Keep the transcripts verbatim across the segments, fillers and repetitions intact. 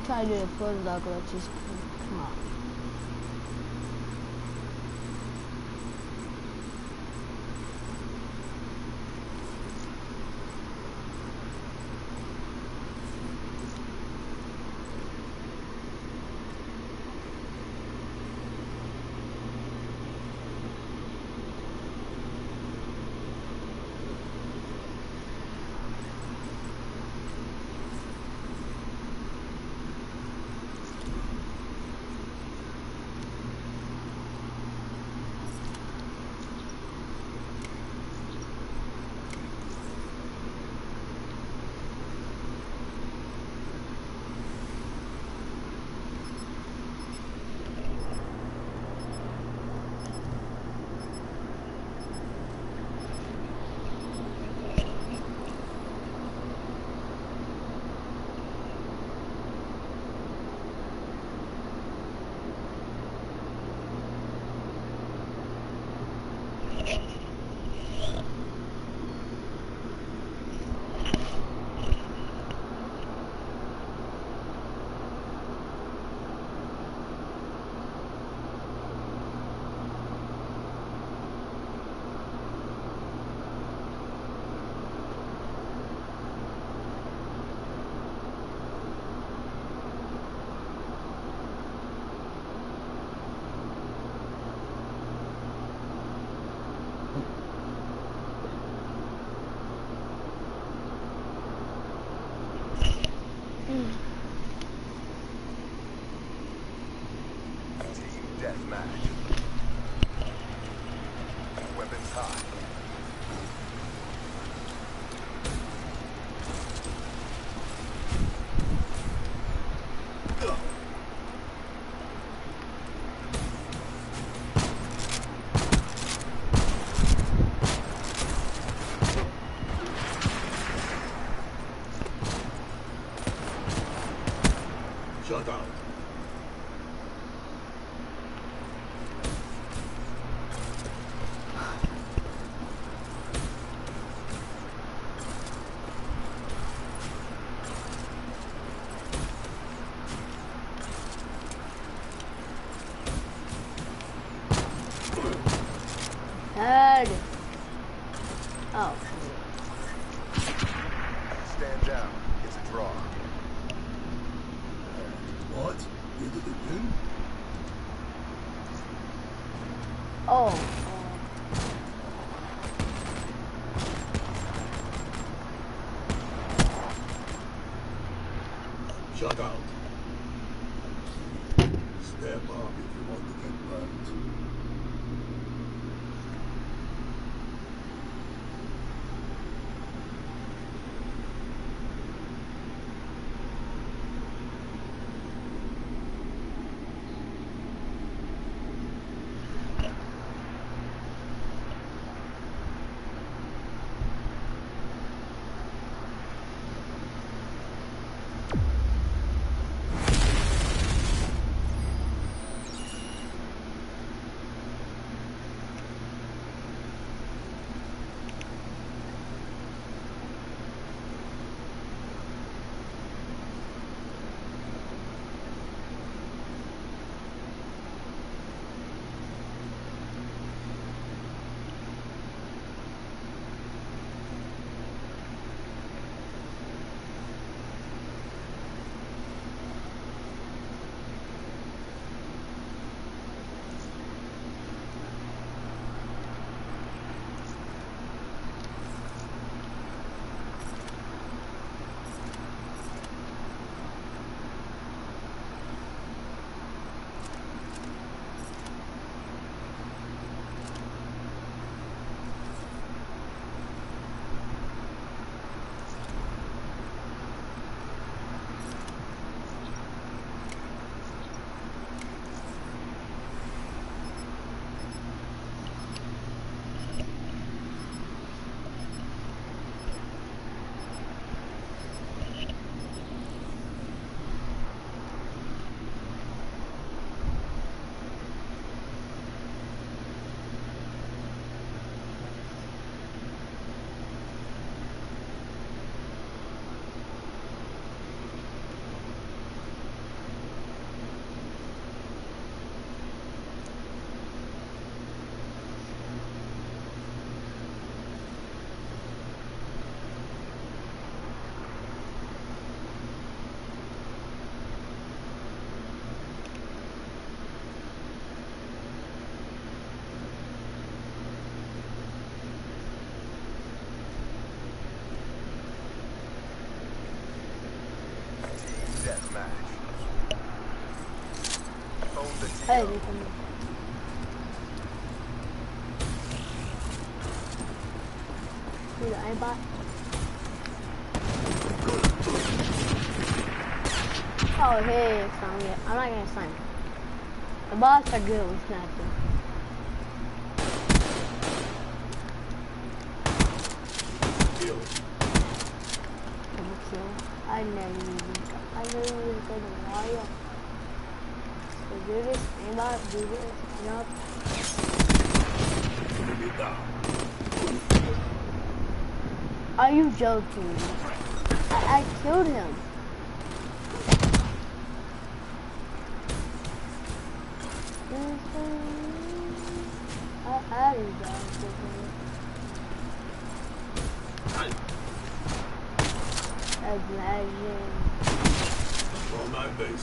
try to do the close dog glitches. Come on. Shut out. Head. Oh. Stand down. It's a draw. What? You did it again? Oh. Shut out. Step up if you want to get burnt. match. Own the T Hey, O. they come in. Who's the aimbot? Oh, hey, it's not yet. I'm not gonna sign. The bots are good with sniping. Kill. Double kill. I never even, I never even go to wire. So do this, aimbot, do this, jump. Enemy down. Are you joking? I, I killed him. I had him down. Imagine. On my base.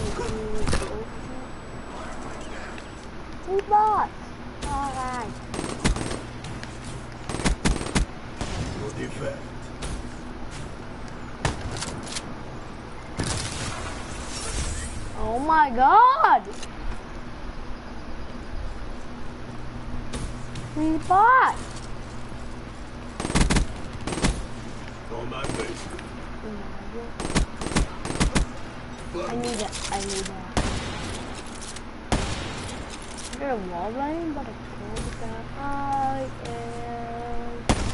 Two bots. Alright. No defect. Oh my god! Three bots! On my base. I need that. I need that. I got a wall running, but I can't that. I am.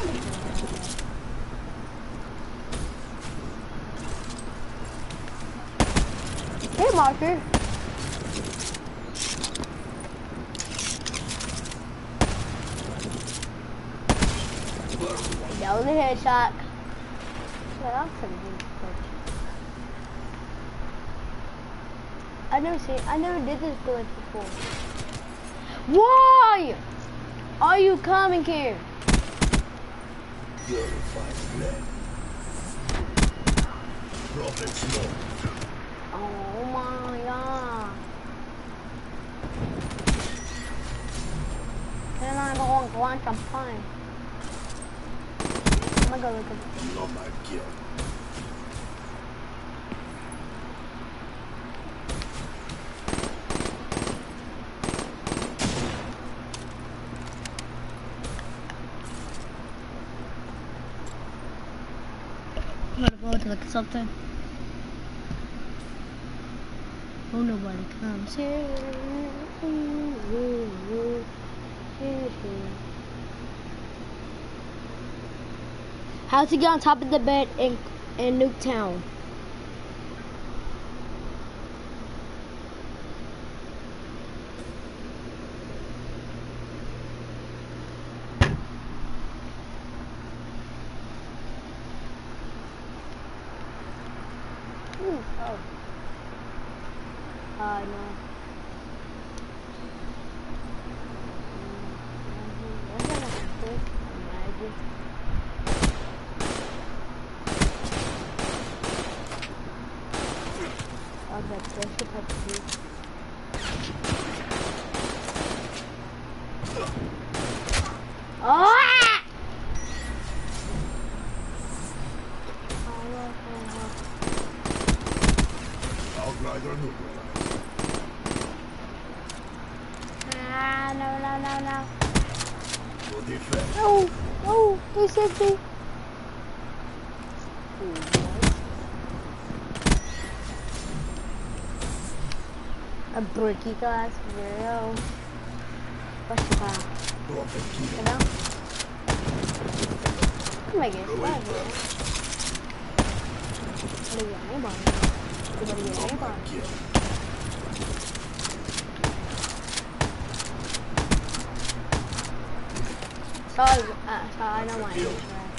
Hey, marker. That was a headshot. Yeah, I'm pretty good. I never seen. I never did this glitch before. Why are you coming here? Purified blend. Prophet smoke. Oh my god! Can I go on quantum fine? I'm gonna go look at it. Not my kill. I'm gonna go to look at something. Oh, nobody comes here. How's he get on top of the bed in in Nuketown? Ooh, oh. Uh, no. Oh, that's just a puppy. Oh! Outrider neutralized. Ah, no, no, no, no. No defect. No, no, they said me. A bricky glass zero. What's the car? Prophet You kill. know? Come on, get Going man. first. What do you got? Name on it. What do you got? Not Name my on it. kill. Sorry, uh, sorry, I know my Kill. name.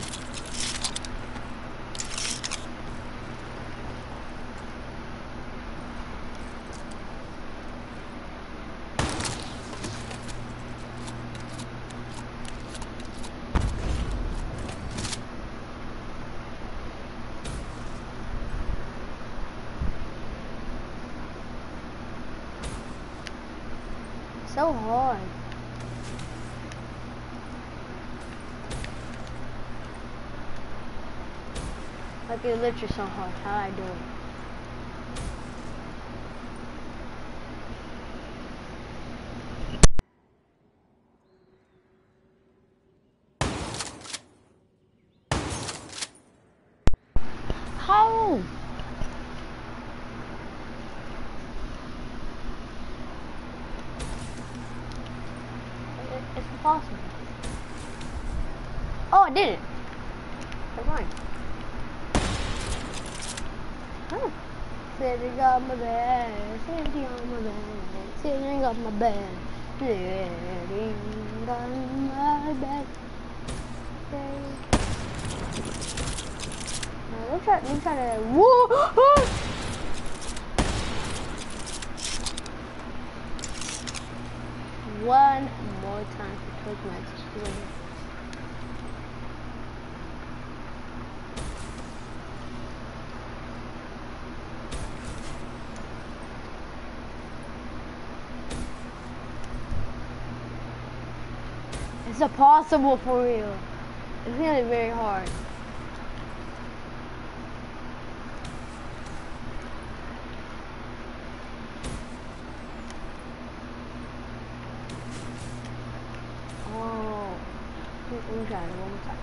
So hard. Like it literally so hard. How I do it? possible? Oh, I did it. Never mind. Huh. Sitting on my bed, sitting on my bed, sitting on my bed, sitting on my bed. Okay. Now, let's try, let's try to, whoa! One more time for quick matches. It's impossible for real. It's gonna be very hard. Oh, let me try it one more time.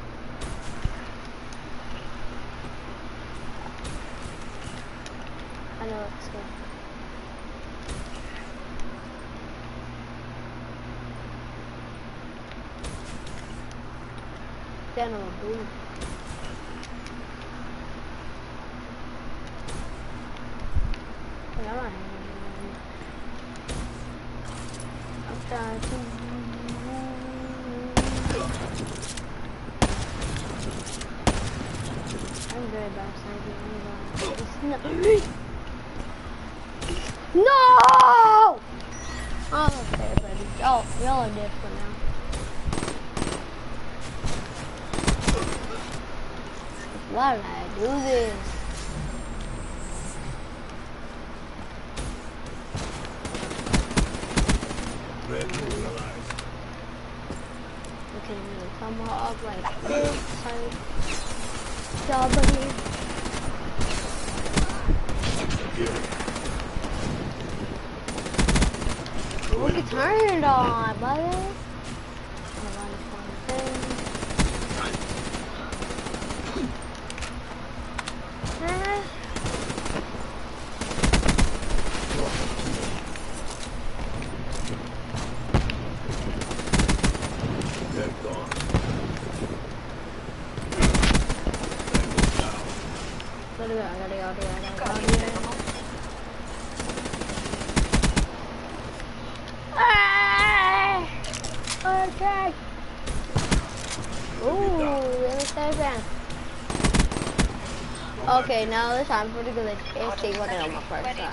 I know it's good. Stand on a blue. Come on. I'm trying to. I'm very bad sniping. No! No! Oh, okay, buddy. Oh, y'all are dead for now. Why did I do this? Okay, I'm gonna come up like this. Like, somebody. We can turn it on, buddy. Okay, now this time pretty good. Let's take one on my first shot.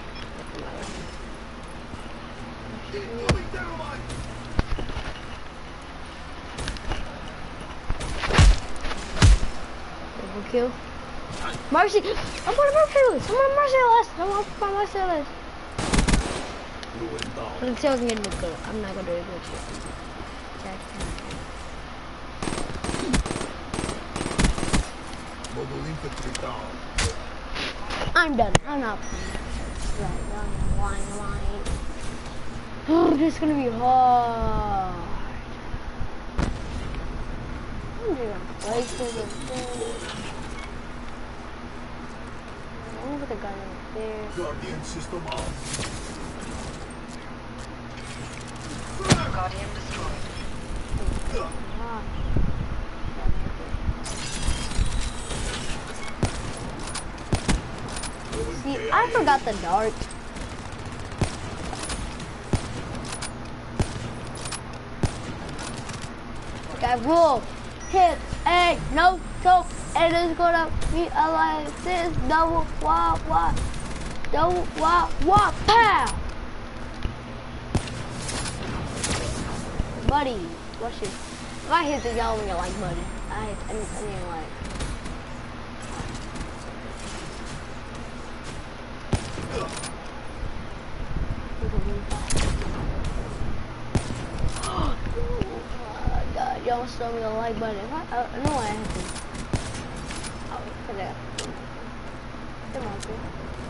Double kill. Mercy! I'm on Merciless! I'm on Merciless! I'm on Merciless! Let's see if I can get a good. I'm not gonna do it with you. I'm done. I'm not playing. Right, line, line. Oh, this is gonna be hard. I'm just gonna play for this thing. I'm gonna put the gun right there. Guardian system off. Guardian destroyed. Ah. See, I forgot the dart. That will hit a no choke, and it's gonna be a like this double wah wah, double wah wah pow. Buddy, watch this. If I hit the yellow when you like, buddy, I hit, I mean, I mean like. Oh God, y'all show me the like button. If I, I, I know I have to. Oh, look at that. Come on, dude.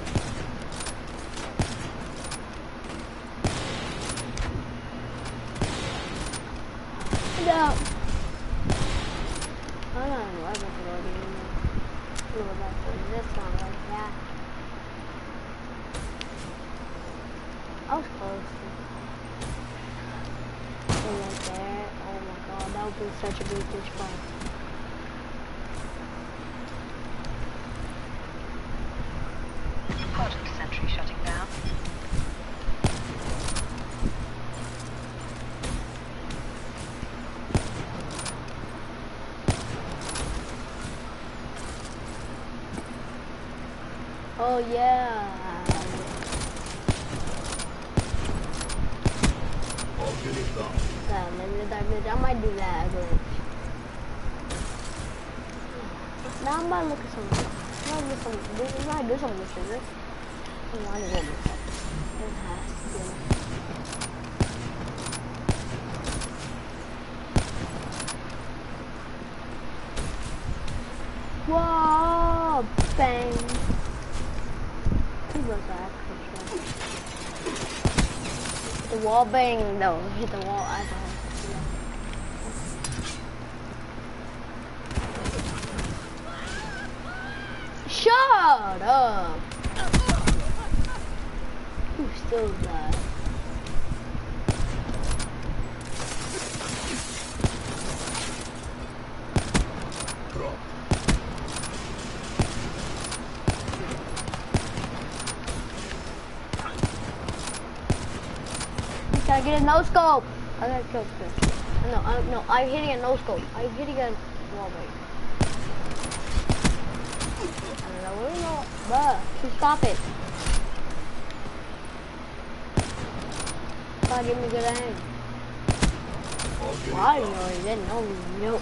No. I don't know. I don't know anymore. I'm gonna go back to this one like that. I was close. from right there. Oh my god, that would be such a big fish fight. Project Sentry shutting down. Oh yeah. I'll get it done. Yeah, maybe that bitch. I might do that again. Now I'm about to look at something. I'm about to look at something. I'm about to do something with this. I want to go with that. It has to be. Whoa! Bang! Who was that? The wall bang, no, hit the wall. I thought. Shut up! Who still that? Drop. Gotta get a no scope. I gotta kill Chris. No, I, no, I'm hitting a no scope. I'm hitting a wall break. I don't know, we don't know. Bruh, just stop it. Gotta give me good aim. I'll get it Well, I done. didn't know he didn't know me. No.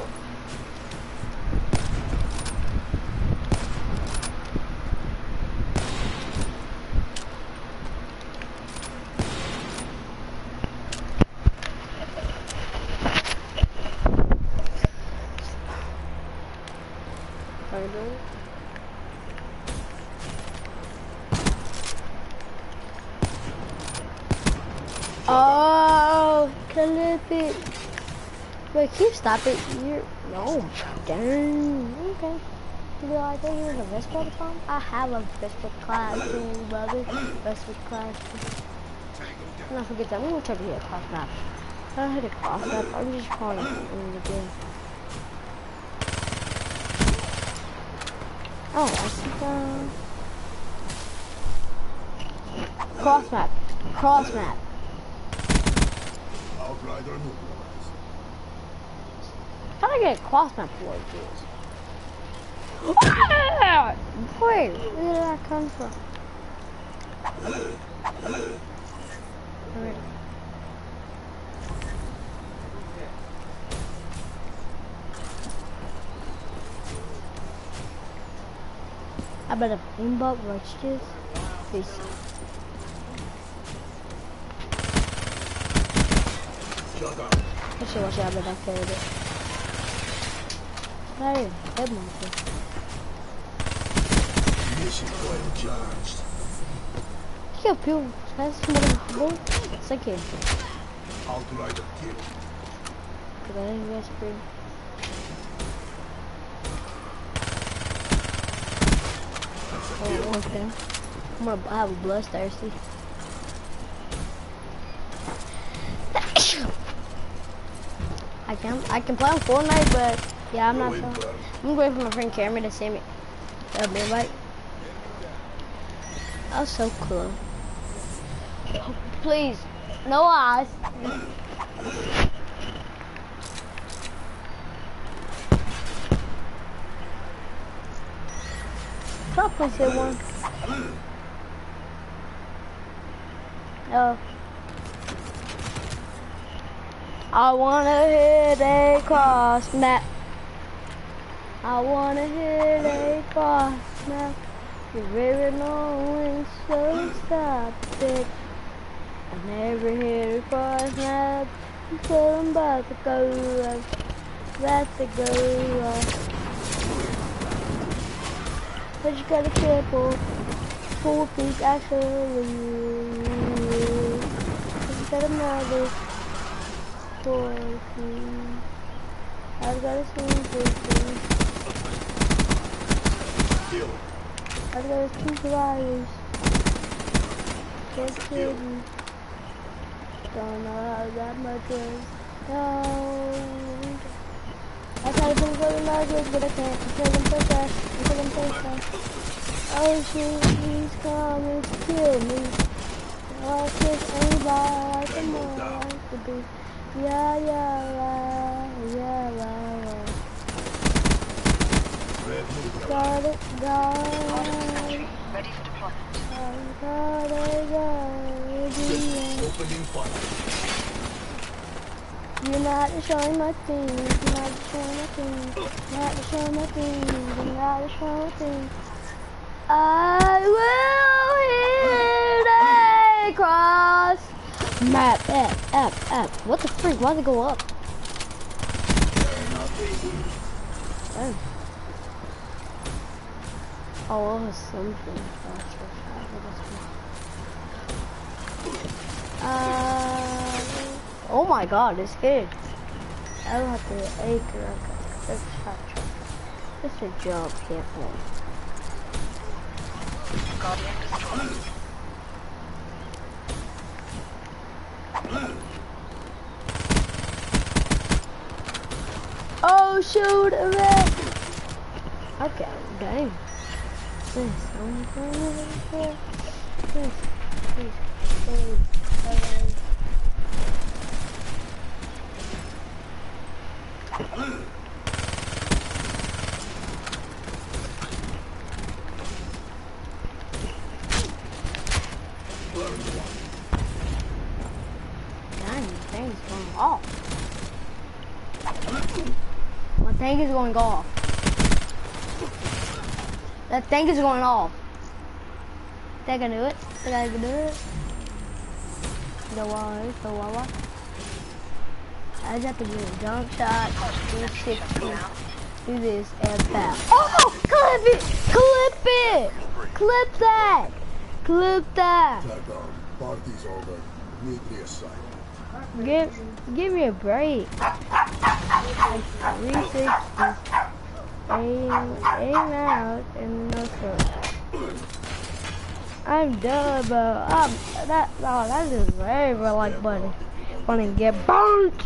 Oh, clip it. Wait, can you stop it? You're no, dang. Okay. You know, I think you're in a Vespa bomb. I have a Vespa class too, brother. Vespa class two. I'm not forget that. I'm gonna try to hit a cross map. If I don't hit a cross map, I'm just calling it in the game. Oh, I see the cross map. Cross map. Outrider neutralized. How do I get a cross map for this? Ah! Where? Where did that come from? Where? I better aimbot watch this. Peace. Shut up. Let's see what I better carry it. Hey, head monkey. Mission coil charged. Kill people. That's somebody go. It's like it. Outrider kill. Cause I think that's pretty. Oh, okay. I'm gonna have a bloodthirsty. I can I can play on Fortnite, but yeah, I'm not. Go in, Playing. bro. I'm going for my friend Cameron to see me. That'll be right. That was so cool. Oh, please, no eyes. Stop pushing one. Oh. I wanna hit a cross map. I wanna hit a cross map. You're very long, so stop it. I never hit a cross map. So I'm about to go. About to go. But you gotta triple. Four feet actually. You got another. Four feet. I've got a swing thing. Kill. I've got two survivors. Just kidding. Don't know how that much is. Don't. I try to think for the language, but I can't because I'm so fast. Because I'm so fast. Oh shit, he's coming to kill me. Oh shit, anybody like the more like to be. Yeah, yeah, yeah, yeah, yeah, yeah. Got it, got it. Ready for deployment. Got it, got it. Opening fire. You're not showing my things, you're not showing my things, you're not showing my things, you're not showing my things. I will hit a cross. Map, F, F, F. What the freak? Why'd it go up? Oh. Oh, it was something. Uh, oh my god, it's good. I don't have to acre. That's shot truck. Just a jump, can't play. Guardian destroyed. Oh shoot, a red. Okay, dang. This, I'm going here. This, this, this, this. Dang, thing's going off. My tank is going off. That thing is going off. Think I can do it? Think I can do it? The wall is the wall. I just have to do a jump shot, do sixty, do this, and pow. Oh! Clip it! Clip it! Clip that! Clip that! Tag on. Parties over. Nuclear site. Give, give me a break. three sixty. Aim, aim out, and no scope. I'm done, bro. I'm, that, oh, that is very well like buddy. Wanna get burnt?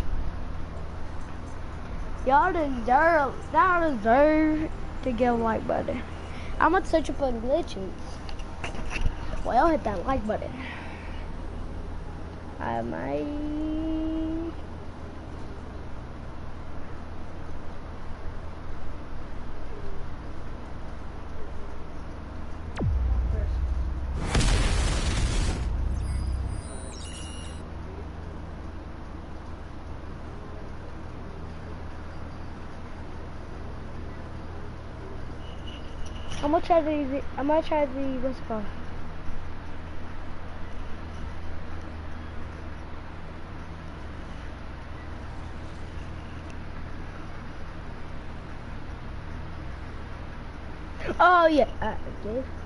Y'all deserve, y'all deserve to get a like button. I'm gonna search up on glitches. Well, y'all hit that like button. I might. I'm gonna try the, I'm gonna try the, what's it called? Oh yeah, uh, Dave.